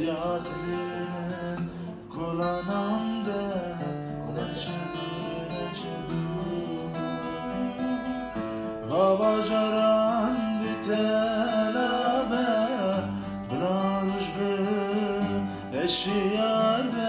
زیادن کلانانده هوا جران بتلابه بلانش به اشیار به